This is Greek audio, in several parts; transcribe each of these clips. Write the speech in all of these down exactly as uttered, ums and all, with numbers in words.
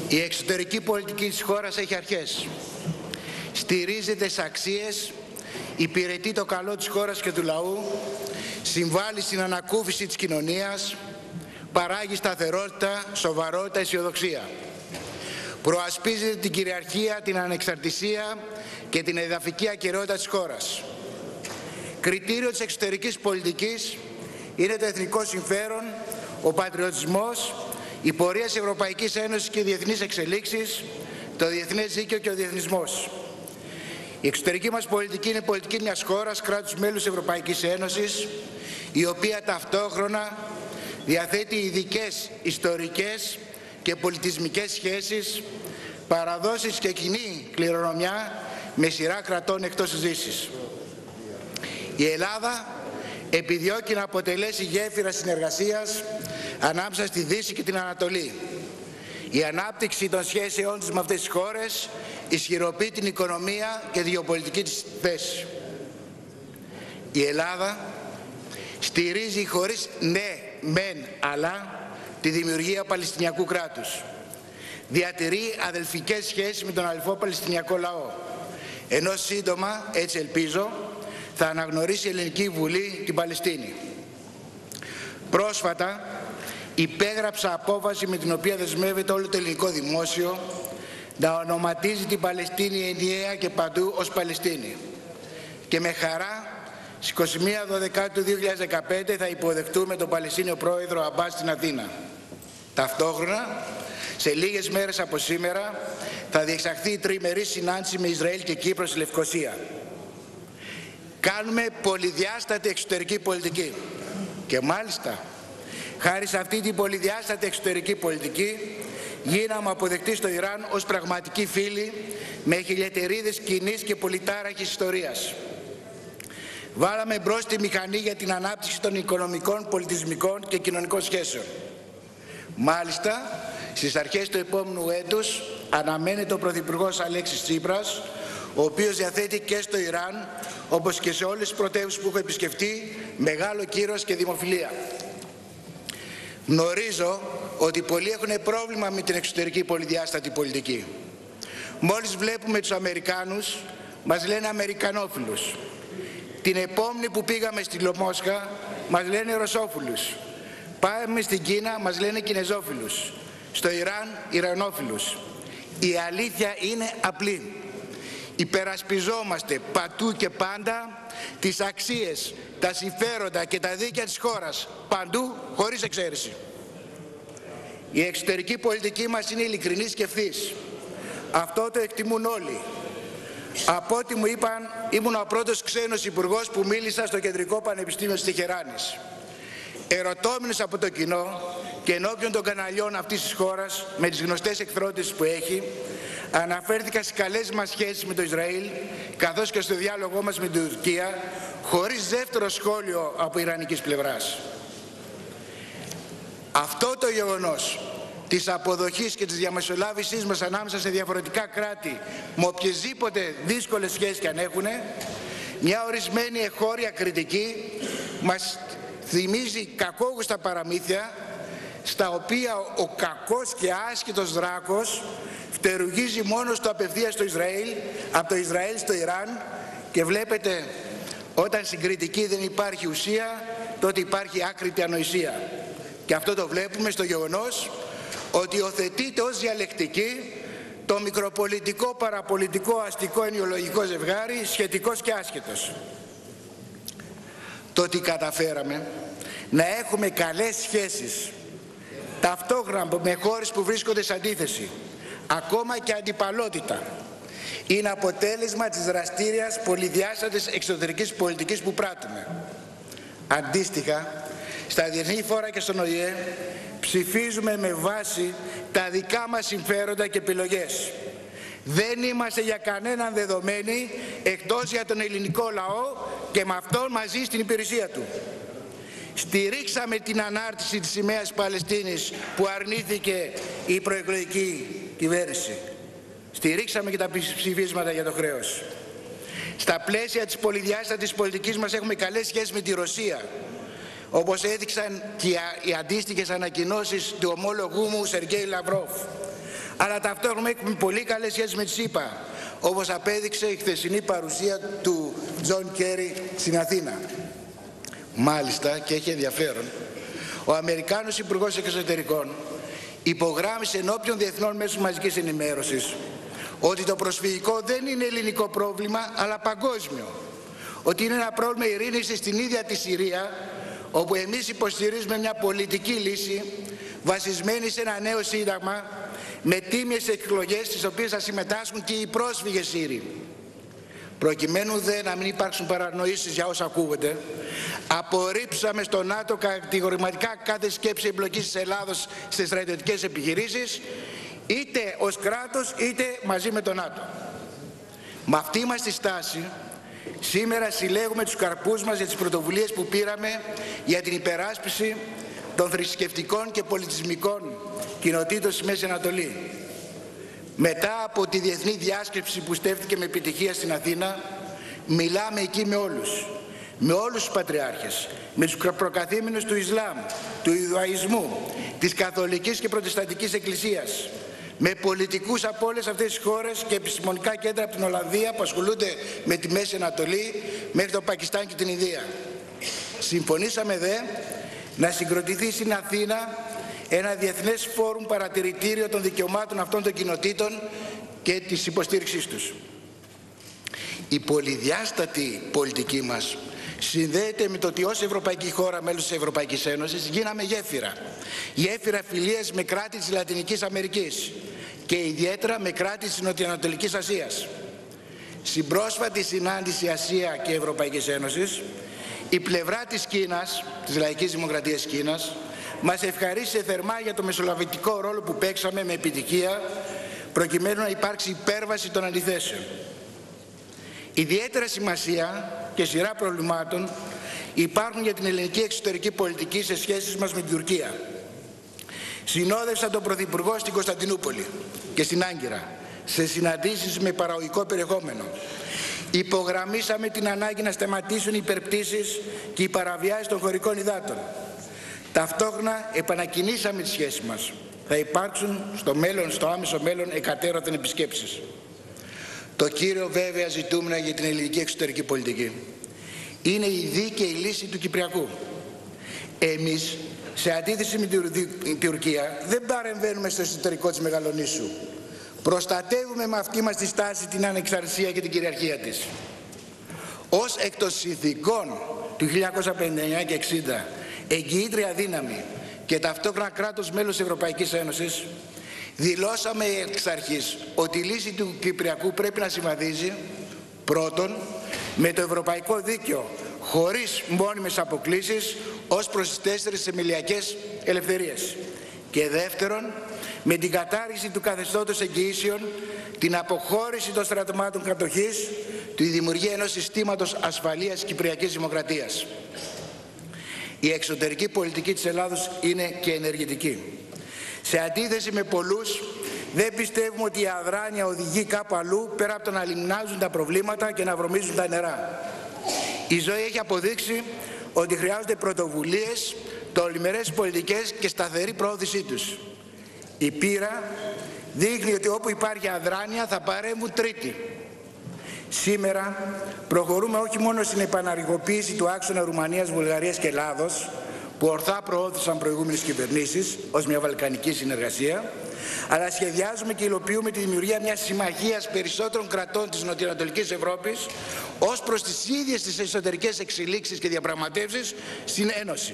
Η εξωτερική πολιτική της χώρας έχει αρχές. Στηρίζεται σε αξίες, υπηρετεί το καλό της χώρας και του λαού, συμβάλλει στην ανακούφιση της κοινωνίας, παράγει σταθερότητα, σοβαρότητα, αισιοδοξία. Προασπίζεται την κυριαρχία, την ανεξαρτησία και την εδαφική ακεραιότητα της χώρας. Κριτήριο της εξωτερικής πολιτικής είναι το εθνικό συμφέρον, ο πατριωτισμός, η πορεία της Ευρωπαϊκής Ένωσης και οι διεθνείς εξελίξεις, το διεθνές δίκαιο και ο διεθνισμός. Η εξωτερική μας πολιτική είναι πολιτική μιας χώρας, κράτους μέλους της Ευρωπαϊκής Ένωσης, η οποία ταυτόχρονα διαθέτει ειδικές ιστορικές και πολιτισμικές σχέσεις, παραδόσεις και κοινή κληρονομιά με σειρά κρατών εκτός της Δύσης. Η Ελλάδα επιδιώκει να αποτελέσει γέφυρα συνεργασίας ανάμεσα στη Δύση και την Ανατολή. Η ανάπτυξη των σχέσεών της με αυτές τις χώρες ισχυροποιεί την οικονομία και τη γεωπολιτική της θέση. Η Ελλάδα στηρίζει χωρίς ναι, μεν, αλλά τη δημιουργία Παλαιστινιακού κράτους. Διατηρεί αδελφικές σχέσεις με τον αδελφό Παλαιστινιακό λαό. Ενώ σύντομα, έτσι ελπίζω, θα αναγνωρίσει η Ελληνική Βουλή την Παλαιστίνη. Πρόσφατα υπέγραψα απόφαση με την οποία δεσμεύεται όλο το ελληνικό δημόσιο να ονοματίζει την Παλαιστίνη ενιαία και παντού ως Παλαιστίνη. Και με χαρά στις είκοσι μία Δεκεμβρίου του δύο χιλιάδες δεκαπέντε θα υποδεχτούμε τον Παλαιστίνιο πρόεδρο Αμπάς στην Αθήνα. Ταυτόχρονα, σε λίγες μέρες από σήμερα θα διεξαχθεί η τριμερή συνάντηση με Ισραήλ και Κύπρο στη Λευκοσία. Κάνουμε πολυδιάστατη εξωτερική πολιτική και μάλιστα χάρη σε αυτή την πολυδιάστατη εξωτερική πολιτική γίναμε αποδεκτοί στο Ιράν ως πραγματικοί φίλοι με χιλιετερίδες κοινής και πολυτάραχης ιστορίας. Βάλαμε μπρος τη μηχανή για την ανάπτυξη των οικονομικών, πολιτισμικών και κοινωνικών σχέσεων. Μάλιστα, στις αρχές του επόμενου έτους αναμένεται ο Πρωθυπουργός Αλέξης Τσίπρας, ο οποίος διαθέτει και στο Ιράν, όπως και σε όλες τις πρωτεύουσες που έχω επισκεφτεί, μεγάλο κύρος και δημοφιλία. Γνωρίζω ότι πολλοί έχουν πρόβλημα με την εξωτερική πολυδιάστατη πολιτική. Μόλις βλέπουμε τους Αμερικάνους, μας λένε Αμερικανόφιλους. Την επόμενη που πήγαμε στη Μόσχα, μας λένε Ρωσόφιλους. Πάμε στην Κίνα, μας λένε Κινεζόφιλους. Στο Ιράν, Ιρανόφιλους. Η αλήθεια είναι απλή. Υπερασπιζόμαστε πατού και πάντα τις αξίες, τα συμφέροντα και τα δίκαια της χώρας, παντού, χωρίς εξαίρεση. Η εξωτερική πολιτική μας είναι ειλικρινής και ευθύς. Αυτό το εκτιμούν όλοι. Από ό,τι μου είπαν, ήμουν ο πρώτος ξένος υπουργός που μίλησα στο Κεντρικό Πανεπιστήμιο της Τεχεράνης. Ερωτώμενος από το κοινό και ενώπιον των καναλιών αυτής της χώρας, με τις γνωστές εχθρότητες που έχει, αναφέρθηκα στις καλές μας σχέσεις με το Ισραήλ, καθώς και στο διάλογό μας με την Τουρκία, χωρίς δεύτερο σχόλιο από ιρανικής πλευράς. Αυτό το γεγονός της αποδοχής και της διαμεσολάβησής μας ανάμεσα σε διαφορετικά κράτη, με οποιασδήποτε δύσκολες σχέσεις και αν έχουν, μια ορισμένη εχώρια κριτική μας θυμίζει κακόγουστα παραμύθια, στα οποία ο κακός και άσχετος δράκος φτερουγίζει μόνο στο απευθείας στο Ισραήλ, από το Ισραήλ στο Ιράν, και βλέπετε, όταν στην κριτική δεν υπάρχει ουσία, τότε υπάρχει άκρητη ανοησία. Και αυτό το βλέπουμε στο γεγονός ότι υιοθετείται ως διαλεκτική το μικροπολιτικό, παραπολιτικό, αστικό, ενοιολογικό ζευγάρι, σχετικός και άσχετος. Το ότι καταφέραμε να έχουμε καλές σχέσεις ταυτόχρονα με χώρες που βρίσκονται σε αντίθεση, ακόμα και αντιπαλότητα, είναι αποτέλεσμα της δραστήριας πολυδιάστατης εξωτερικής πολιτικής που πράττουμε. Αντίστοιχα, στα διεθνή φόρα και στον Ο Η Ε ψηφίζουμε με βάση τα δικά μας συμφέροντα και επιλογές. Δεν είμαστε για κανέναν δεδομένοι εκτός για τον ελληνικό λαό και με αυτόν μαζί στην υπηρεσία του. Στηρίξαμε την ανάρτηση της σημαίας Παλαιστίνης που αρνήθηκε η προεκλογική κυβέρνηση. Στηρίξαμε και τα ψηφίσματα για το χρέος. Στα πλαίσια της πολυδιάστατης πολιτικής μας έχουμε καλές σχέσεις με τη Ρωσία, όπως έδειξαν και οι αντίστοιχες ανακοινώσεις του ομόλογου μου Σεργέη Λαυρόφ. αλλά ταυτόχρονα έχουμε πολύ καλές σχέσεις με τη ΣΥΠΑ, όπως απέδειξε η χθεσινή παρουσία του Τζον Κέρι στην Αθήνα. Μάλιστα, και έχει ενδιαφέρον, ο Αμερικάνος Υπουργός Εξωτερικών υπογράμμισε ενώπιον διεθνών μέσων μαζικής ενημέρωσης ότι το προσφυγικό δεν είναι ελληνικό πρόβλημα, αλλά παγκόσμιο. Ότι είναι ένα πρόβλημα ειρήνης στην ίδια τη Συρία, όπου εμείς υποστηρίζουμε μια πολιτική λύση βασισμένη σε ένα νέο σύνταγμα με τίμιες εκλογές στις οποίες θα συμμετάσχουν και οι πρόσφυγες Σύριοι. Προκειμένου δε να μην υπάρξουν παρανοήσεις για όσα ακούγονται, απορρίψαμε στο ΝΑΤΟ κατηγορηματικά κάθε σκέψη εμπλοκής της Ελλάδος στις στρατιωτικές επιχειρήσεις, είτε ως κράτος είτε μαζί με το ΝΑΤΟ. Με αυτή μας τη στάση, σήμερα συλλέγουμε τους καρπούς μας για τις πρωτοβουλίες που πήραμε για την υπεράσπιση των θρησκευτικών και πολιτισμικών κοινοτήτων στη Μέση Ανατολή. Μετά από τη διεθνή διάσκεψη που στέφθηκε με επιτυχία στην Αθήνα, μιλάμε εκεί με όλους. Με όλους τους πατριάρχες, με τους προκαθήμενους του Ισλάμ, του Ιδουαϊσμού, της Καθολικής και Προτεσταντικής Εκκλησίας, με πολιτικούς από όλες αυτές τις χώρες και επιστημονικά κέντρα από την Ολλανδία που ασχολούνται με τη Μέση Ανατολή μέχρι το Πακιστάν και την Ινδία. Συμφωνήσαμε δε να συγκροτηθεί στην Αθήνα ένα διεθνές φόρουμ παρατηρητήριο των δικαιωμάτων αυτών των κοινοτήτων και της υποστήριξής τους. Η πολυδιάστατη πολιτική μας συνδέεται με το ότι ως ευρωπαϊκή χώρα μέλος της Ευρωπαϊκής Ένωσης γίναμε γέφυρα. Γέφυρα φιλίας με κράτη της Λατινικής Αμερικής και ιδιαίτερα με κράτη της Νοτιοανατολικής Ασίας. Στην πρόσφατη συνάντηση Ασία και Ευρωπαϊκής Ένωσης, η πλευρά της Κίνας, της Λαϊκής Δημοκρατίας Κίνας, μας ευχαρίστησε θερμά για το μεσολαβητικό ρόλο που παίξαμε με επιτυχία προκειμένου να υπάρξει υπέρβαση των αντιθέσεων. Ιδιαίτερα σημασία και σειρά προβλημάτων υπάρχουν για την ελληνική εξωτερική πολιτική σε σχέσεις μας με την Τουρκία. Συνόδευσα τον Πρωθυπουργό στην Κωνσταντινούπολη και στην Άγκυρα σε συναντήσεις με παραγωγικό περιεχόμενο. Υπογραμμίσαμε την ανάγκη να σταματήσουν οι υπερπτήσεις και οι παραβιάσεις των χωρικών υδάτων. Ταυτόχρονα επανακινήσαμε τις σχέσεις μας. Θα υπάρξουν στο μέλλον, στο άμεσο μέλλον, εκατέρωθεν επισκέψεις. Το κύριο βέβαια ζητούμενο για την ελληνική εξωτερική πολιτική είναι η δίκαιη λύση του Κυπριακού. Εμείς, σε αντίθεση με την Τουρκία, δεν παρεμβαίνουμε στο εσωτερικό της Μεγαλονήσου. Προστατεύουμε με αυτή μας τη στάση την ανεξαρτησία και την κυριαρχία της. Ως εκ των συνθηκών του χίλια εννιακόσια πενήντα εννιά και εξήντα, εγγυήτρια δύναμη και ταυτόχρονα κράτος μέλος της Ευρωπαϊκής Ένωσης, δηλώσαμε εξ αρχής ότι η λύση του Κυπριακού πρέπει να συμβαδίζει πρώτον με το ευρωπαϊκό δίκαιο χωρίς μόνιμες αποκλίσεις ως προς τις τέσσερις θεμελιακές ελευθερίες και δεύτερον με την κατάργηση του καθεστώτος εγγυήσεων, την αποχώρηση των στρατευμάτων κατοχής, τη δημιουργία ενός συστήματος ασφαλείας κυπριακής δημοκρατίας. Η εξωτερική πολιτική της Ελλάδος είναι και ενεργητική. Σε αντίθεση με πολλούς, δεν πιστεύουμε ότι η αδράνεια οδηγεί κάπου αλλού πέρα από το να λιμνάζουν τα προβλήματα και να βρωμίζουν τα νερά. Η ζωή έχει αποδείξει ότι χρειάζονται πρωτοβουλίες, τολμηρές πολιτικές και σταθερή προώθησή τους. Η πείρα δείχνει ότι όπου υπάρχει αδράνεια θα παρέμβουν τρίτοι. Σήμερα προχωρούμε όχι μόνο στην επαναργοποίηση του άξονα Ρουμανίας, Βουλγαρίας και Ελλάδος, που ορθά προώθησαν προηγούμενες κυβερνήσεις ως μια βαλκανική συνεργασία, αλλά σχεδιάζουμε και υλοποιούμε τη δημιουργία μιας συμμαχίας περισσότερων κρατών της Νοτιοανατολικής Ευρώπης ως προς τις ίδιες τις εσωτερικές εξελίξεις και διαπραγματεύσεις στην Ένωση.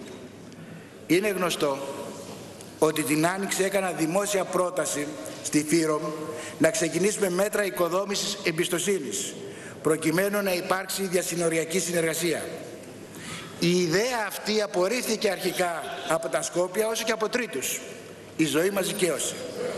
Είναι γνωστό ότι την Άνοιξη έκανα δημόσια πρόταση στη Φύρομ να ξεκινήσουμε μέτρα οικοδόμησης εμπιστοσύνης, προκειμένου να υπάρξει διασυνοριακή συνεργασία. Η ιδέα αυτή απορρίφθηκε αρχικά από τα Σκόπια όσο και από τρίτους. Η ζωή μας δικαίωσε.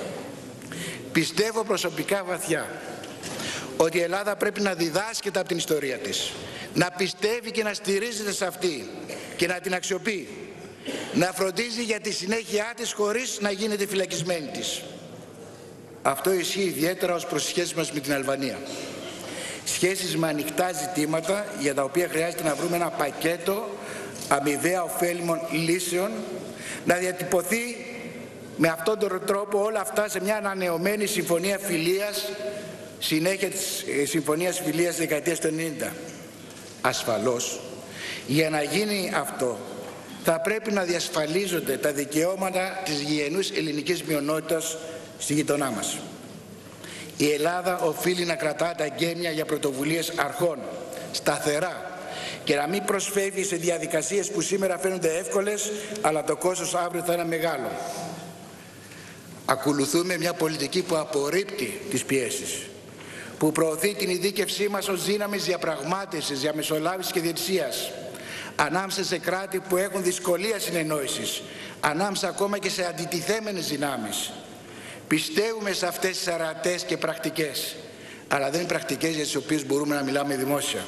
Πιστεύω προσωπικά βαθιά ότι η Ελλάδα πρέπει να διδάσκεται από την ιστορία της, να πιστεύει και να στηρίζεται σε αυτή και να την αξιοποιεί, να φροντίζει για τη συνέχειά της χωρίς να γίνεται φυλακισμένη της. Αυτό ισχύει ιδιαίτερα ως προς τις σχέσεις μας με την Αλβανία. Σχέσεις με ανοιχτά ζητήματα για τα οποία χρειάζεται να βρούμε ένα πακέτο αμοιβαία ωφέλιμων λύσεων, να διατυπωθεί με αυτόν τον τρόπο όλα αυτά σε μια ανανεωμένη συμφωνία φιλίας, συνέχεια της συμφωνίας φιλίας δεκαετίας του ενενήντα. Ασφαλώς, για να γίνει αυτό θα πρέπει να διασφαλίζονται τα δικαιώματα της γηγενούς ελληνικής μειονότητας στη γειτονά μας. Η Ελλάδα οφείλει να κρατά τα γκέμια για πρωτοβουλίες αρχών, σταθερά, και να μην προσφεύγει σε διαδικασίες που σήμερα φαίνονται εύκολες, αλλά το κόστος αύριο θα είναι μεγάλο. Ακολουθούμε μια πολιτική που απορρίπτει τις πιέσεις, που προωθεί την ειδίκευσή μας ως δύναμης διαπραγμάτευσης, διαμεσολάβησης και διαιτησίας, ανάμεσα σε κράτη που έχουν δυσκολία συνεννόησης, ανάμεσα ακόμα και σε αντιτιθέμενες δυνάμεις. Πιστεύουμε σε αυτές τις αρατές και πρακτικές, αλλά δεν είναι πρακτικές για τις οποίες μπορούμε να μιλάμε δημόσια.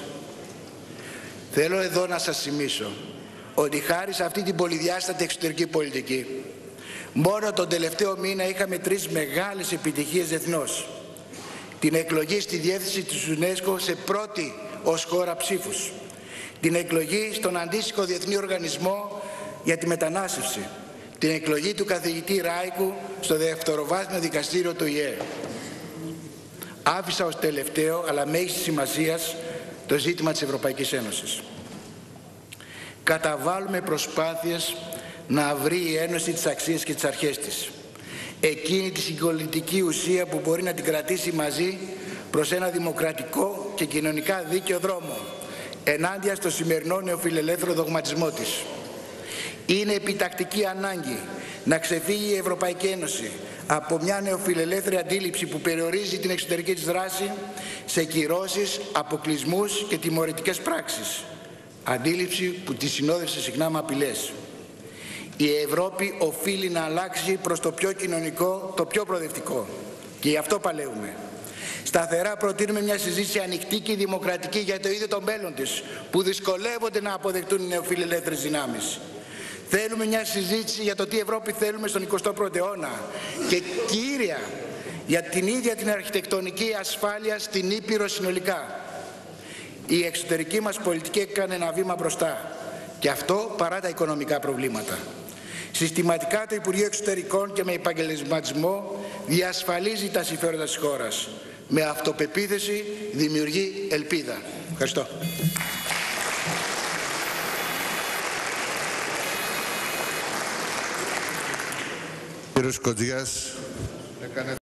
Θέλω εδώ να σας θυμίσω ότι χάρη σε αυτή την πολυδιάστατη εξωτερική πολιτική, μόνο τον τελευταίο μήνα είχαμε τρεις μεγάλες επιτυχίες διεθνώς. Την εκλογή στη διεύθυνση της UNESCO σε πρώτη ως χώρα ψήφους. Την εκλογή στον αντίστοιχο διεθνή οργανισμό για τη μετανάστευση. Την εκλογή του καθηγητή Ράικου στο δευτεροβάθμιο δικαστήριο του ΙΕ. Άφησα ως τελευταίο, αλλά μέγιστης σημασίας, το ζήτημα της Ευρωπαϊκής Ένωσης. Καταβάλουμε προσπάθειες να βρει η Ένωση τις αξίες και τις αρχές της. Εκείνη τη συγκολητική ουσία που μπορεί να την κρατήσει μαζί προς ένα δημοκρατικό και κοινωνικά δίκαιο δρόμο, ενάντια στο σημερινό νεοφιλελεύθερο δογματισμό της. Είναι επιτακτική ανάγκη να ξεφύγει η Ευρωπαϊκή Ένωση από μια νεοφιλελεύθερη αντίληψη που περιορίζει την εξωτερική της δράση σε κυρώσεις, αποκλεισμούς και τιμωρητικές πράξεις. Αντίληψη που τη συνόδευσε συχνά με απειλές. Η Ευρώπη οφείλει να αλλάξει προς το πιο κοινωνικό, το πιο προοδευτικό. Και γι' αυτό παλεύουμε. Σταθερά προτείνουμε μια συζήτηση ανοιχτή και δημοκρατική για το ίδιο το μέλλον της, που δυσκολεύονται να αποδεχτούν οι νεοφιλελεύθερες δυνάμεις. Θέλουμε μια συζήτηση για το τι Ευρώπη θέλουμε στον εικοστό πρώτο αιώνα και κύρια για την ίδια την αρχιτεκτονική ασφάλεια στην Ήπειρο συνολικά. Η εξωτερική μας πολιτική έκανε ένα βήμα μπροστά, και αυτό παρά τα οικονομικά προβλήματα. Συστηματικά το Υπουργείο Εξωτερικών και με επαγγελματισμό διασφαλίζει τα συμφέροντα της χώρας. Με αυτοπεποίθηση δημιουργεί ελπίδα. Ευχαριστώ. Κύριος Κοντζιάς, έκανε...